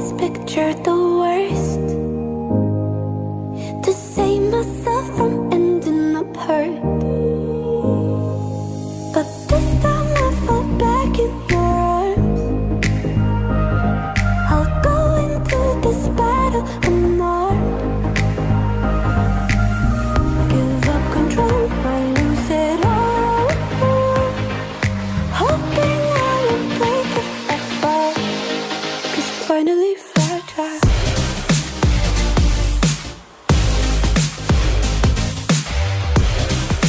always pictured the worst, to save myself from ending up hurt. But